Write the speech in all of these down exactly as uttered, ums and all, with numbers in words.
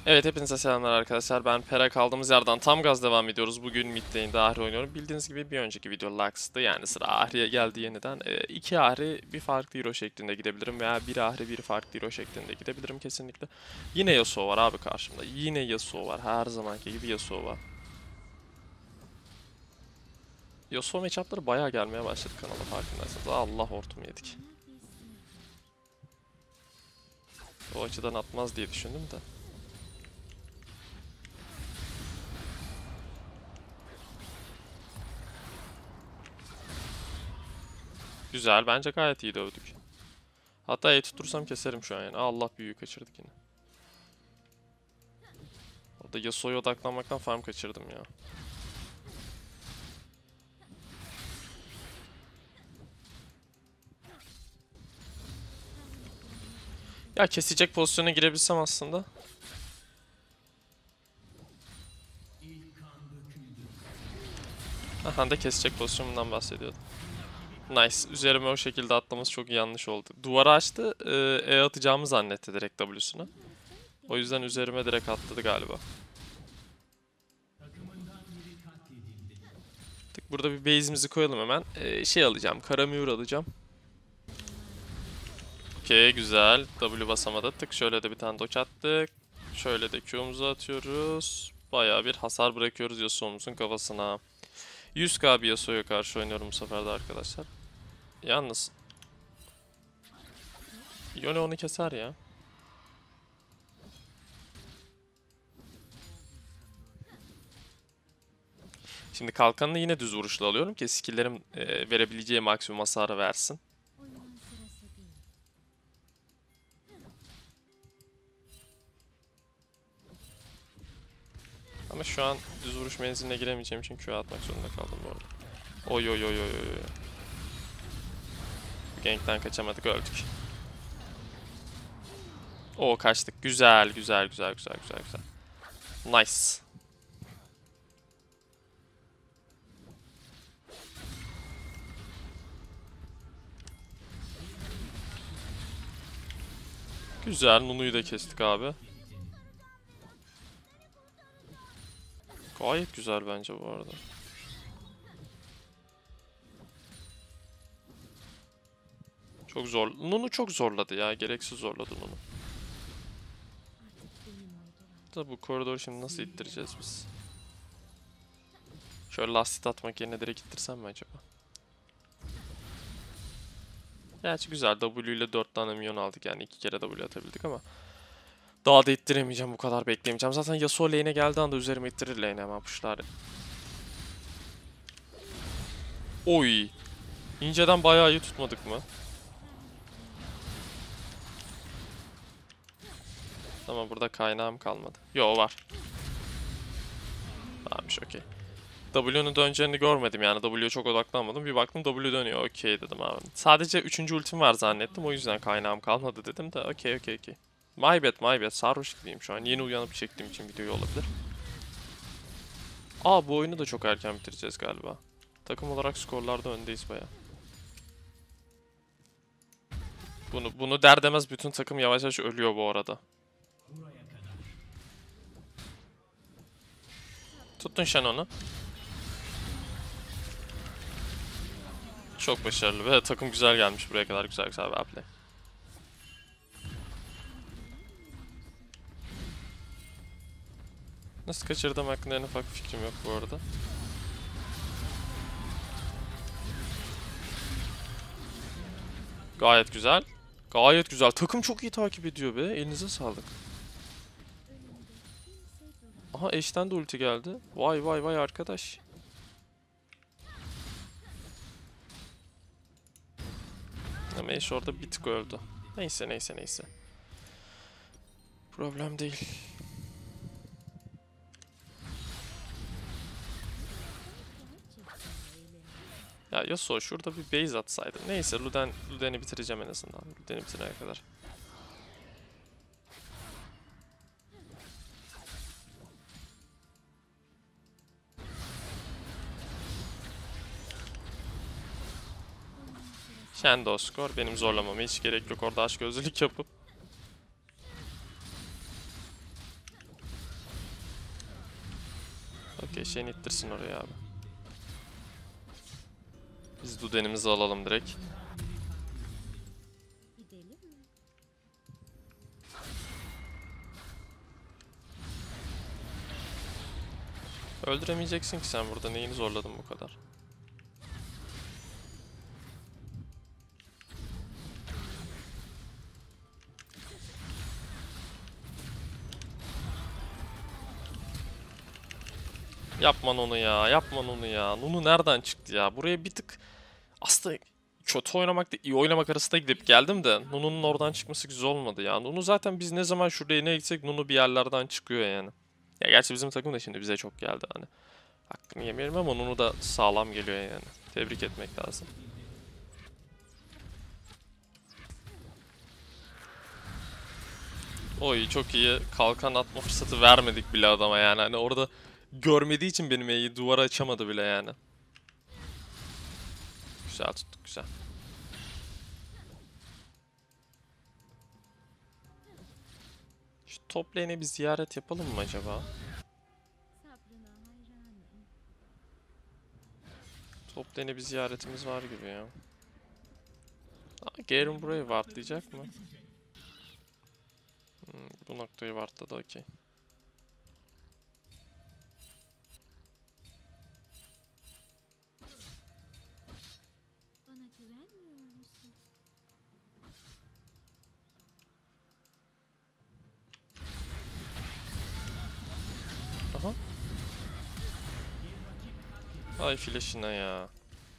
Evet, hepinize selamlar arkadaşlar. Ben Pera, kaldığımız yerden tam gaz devam ediyoruz. Bugün mid lane'de Ahri oynuyorum. Bildiğiniz gibi bir önceki video Lux'tı. Yani sıra Ahri'ye geldi yeniden. E, iki Ahri bir farklı hero şeklinde gidebilirim veya bir Ahri bir farklı hero şeklinde gidebilirim kesinlikle. Yine Yasuo var abi karşımda. Yine Yasuo var. Her zamanki gibi Yasuo var. Yasuo matchup'ları bayağı gelmeye başladı kanala, farkındaysanız. Allah, hortum yedik. O açıdan atmaz diye düşündüm de. Güzel, bence gayet iyi dövdük. Hatta iyi tutursam keserim şu an yani. Allah, büyüğü kaçırdık yine. Orada Yasuo'ya odaklanmaktan farm kaçırdım ya. Ya kesecek pozisyona girebilsem aslında. Aha da kesecek pozisyonundan bahsediyordum. Nice. Üzerime o şekilde atlaması çok yanlış oldu. Duvarı açtı. E, E atacağımı zannetti direkt W'suna. O yüzden üzerime direkt atladı galiba. Tık, burada bir base'imizi koyalım hemen. E, şey alacağım. Karamür alacağım. Okey, güzel. W basamadı. Tık, şöyle de bir tane doç attık. Şöyle de Q'muzu atıyoruz. Bayağı bir hasar bırakıyoruz Yasuo'muzun kafasına. yüz K bir Yasuo'ya karşı oynuyorum bu sefer de arkadaşlar. Yalnız Yone onu keser ya. Şimdi kalkanını yine düz vuruşla alıyorum ki skill'lerim e, verebileceği maksimum hasarı versin. Ama şu an düz vuruş menziline giremeyeceğim için Q atmak zorunda kaldım bu arada. Oy oy oy oy oy. Gank'ten kaçamadık, öldük. Oo, kaçtık. Güzel güzel güzel güzel güzel güzel. Nice. Güzel, Nunu'yu da kestik abi. Gayet güzel bence bu arada. Çok zor. Nunu çok zorladı ya. Gereksiz zorladı Nunu. Da bu koridoru şimdi nasıl ittireceğiz biz? Şöyle lastik atmak yerine direkt ittirsem mi acaba? Gerçi güzel. W ile dört tane minyon aldık, yani iki kere W atabildik ama daha da ittiremeyeceğim, bu kadar beklemeyeceğim. Zaten Yasuo lane'e geldiği anda üzerime ittirir lane hemen pushlar. Oy! İnceden bayağı iyi tutmadık mı? Ama burada kaynağım kalmadı. Yo, var. Varmış, okey. W'nun döneceğini görmedim, yani W'ye çok odaklanmadım. Bir baktım W dönüyor, okey dedim abi. Sadece üçüncü ultim var zannettim, o yüzden kaynağım kalmadı dedim de okey okey okey. My bad my bad, sarhoş gibiyim şu an. Yeni uyanıp çektiğim için videoyu olabilir. Aa, bu oyunu da çok erken bitireceğiz galiba. Takım olarak skorlarda öndeyiz baya. Bunu, bunu der demez bütün takım yavaş yavaş ölüyor bu arada. Tuttun Shannon'u. Çok başarılı ve takım güzel gelmiş buraya kadar, güzel güzel bir play. Nasıl kaçırdım hakkında en ufak fikrim yok bu arada. Gayet güzel. Gayet güzel. Takım çok iyi takip ediyor be. Elinize sağlık. Aha, Ashe'den de ulti geldi. Vay vay vay arkadaş. Ama Ashe orada bir tık öldü. Neyse neyse neyse. Problem değil. Ya Yasuo şurada bir base atsaydı. Neyse, Luden, Luden'i bitireceğim en azından. Luden'i bitirene kadar. Shadow skor. Benim zorlamama hiç gerek yok. Orada açgözlülük yapıp. Okey, Shen ittirsin oraya abi. Biz Duden'imizi alalım direkt. Öldüremeyeceksin ki sen burada. Neyini zorladın bu kadar? Yapma onu ya. Yapma onu ya. Nunu nereden çıktı ya? Buraya bir tık aslında kötü oynamak da iyi oynamak arasında gidip geldim de Nunu'nun oradan çıkması güzel olmadı ya. Nunu zaten biz ne zaman şuraya ne gitsek Nunu bir yerlerden çıkıyor yani. Ya gerçi bizim takım da şimdi bize çok geldi hani. Hakkını yemeyelim ama Nunu da sağlam geliyor yani. Tebrik etmek lazım. Oy çok iyi. Kalkan atma fırsatı vermedik bile adama yani. Hani orada görmediği için benim E'yi duvara açamadı bile yani. Güzel tuttuk, güzel. Şu top lane'e bir ziyaret yapalım mı acaba? Top lane'e bir ziyaretimiz var gibi ya. Aa, Garen burayı wardlayacak mı? Hmm, bu noktayı wardladı, okey. Aha. Ay flash'ine ya.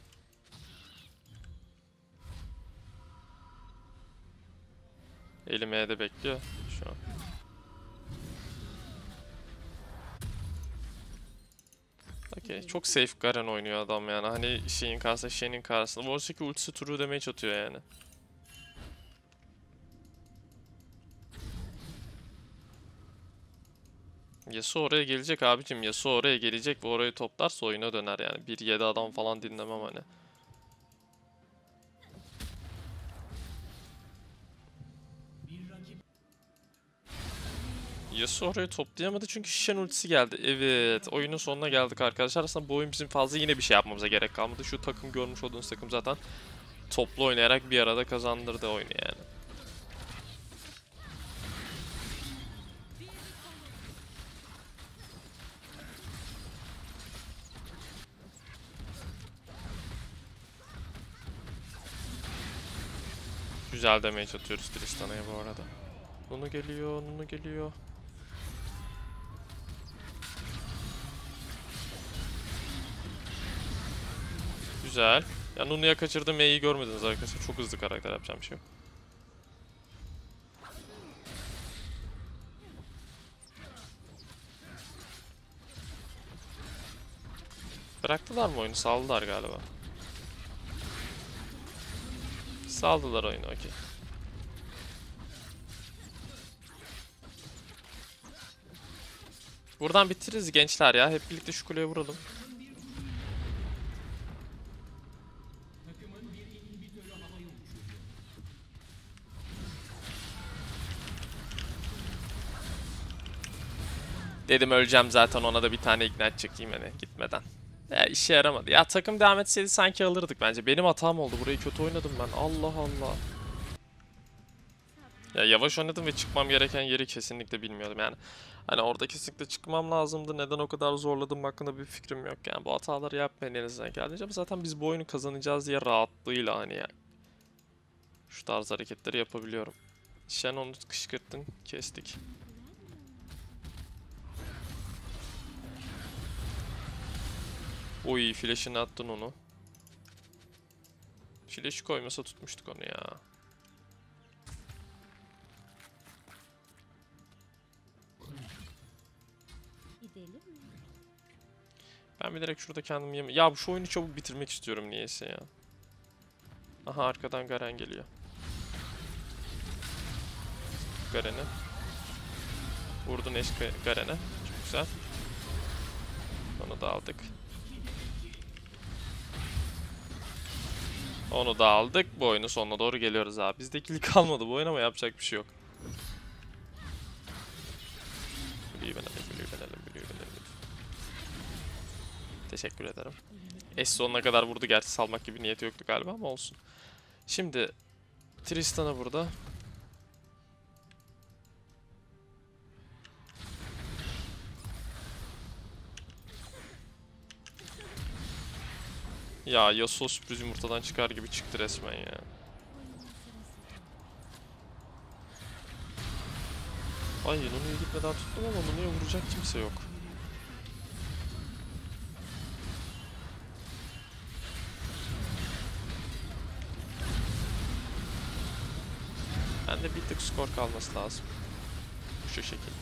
Elim E'de bekliyor şu an. Okey. Çok safe Garen oynuyor adam yani. Hani şeyin karşısında, Shen'in karşısında. Warwick'i ultisi true damage atıyor yani. Yasuo oraya gelecek abicim. Yasuo oraya gelecek ve orayı toplarsa oyuna döner yani. bir yedi adam falan dinlemem hani. Yasuo orayı toplayamadı çünkü Shen ultisi geldi. Evet, oyunun sonuna geldik arkadaşlar. Aslında bu oyun bizim fazla yine bir şey yapmamıza gerek kalmadı. Şu takım görmüş olduğunuz takım zaten toplu oynayarak bir arada kazandırdı oyunu yani. Güzel damage atıyoruz Tristana'ya bu arada. Nunu geliyor, Nunu geliyor. Güzel. Ya Nunu'ya kaçırdım, E'yi görmediniz arkadaşlar. Çok hızlı karakter, yapacağım bir şey yok. Bıraktılar mı oyunu? Saldılar galiba. Saldılar oyunu, okey. Buradan bitiririz gençler ya. Hep birlikte şu kuleye vuralım. Dedim öleceğim zaten, ona da bir tane ignite çekeyim hani gitmeden. Ya işe yaramadı. Ya takım devam etseydi sanki alırdık bence. Benim hatam oldu. Burayı kötü oynadım ben. Allah Allah. Ya yavaş oynadım ve çıkmam gereken yeri kesinlikle bilmiyordum yani. Hani orada kesinlikle çıkmam lazımdı. Neden o kadar zorladım hakkında bir fikrim yok yani. Bu hataları yapmayın elinizden geldiğince. Ama zaten biz bu oyunu kazanacağız diye rahatlığıyla hani ya. Şu tarz hareketleri yapabiliyorum. Shen onu kışkırttın. Kestik. Oy, flash'ını attın onu. Flash'ı koymasa tutmuştuk onu ya. Ben bir direkt şurada kendimi yeme... Ya şu oyunu çabuk bitirmek istiyorum niyeyse ya. Aha, arkadan Garen geliyor. Garen'e. Vurdun eş Garen'e. Çok güzel. Onu da aldık. Onu da aldık. Bu oyunun sonuna doğru geliyoruz abi. Bizde kill kalmadı bu oyun ama yapacak bir şey yok. Blue venelim, blue venelim, blue venelim. Teşekkür ederim. Eş sonuna kadar vurdu, gerçi salmak gibi niyeti yoktu galiba ama olsun. Şimdi Tristan'a burada. Ya Yasuo sürpriz yumurtadan çıkar gibi çıktı resmen ya. Ay Nunu'ya gitmeden tuttum ama Nunu'ya vuracak kimse yok. Bende bir tık skor kalması lazım. Şu şekilde.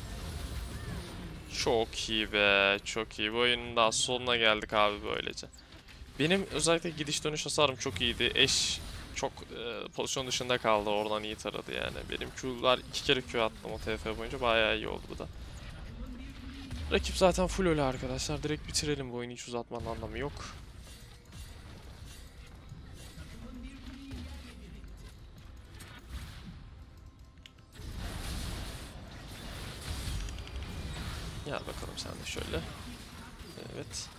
Çok iyi be, çok iyi. Bu oyunun daha sonuna geldik abi böylece. Benim özellikle gidiş dönüş hasarım çok iyiydi. Eş çok e, pozisyon dışında kaldı. Oradan iyi taradı yani. Benim Q'lar iki kere Q attım o T F boyunca. Bayağı iyi oldu bu da. Rakip zaten full ölü arkadaşlar. Direkt bitirelim bu oyunu. Hiç uzatmanın anlamı yok. Gel bakalım sen de şöyle. Evet.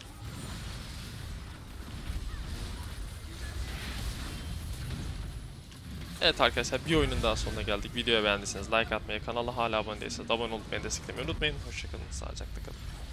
Evet arkadaşlar, bir oyunun daha sonuna geldik. Videoyu beğendiyseniz like atmayı, kanala hala abone değilseniz abone olup beni desteklemeyi unutmayın. Hoşçakalın, sağlıcakla kalın.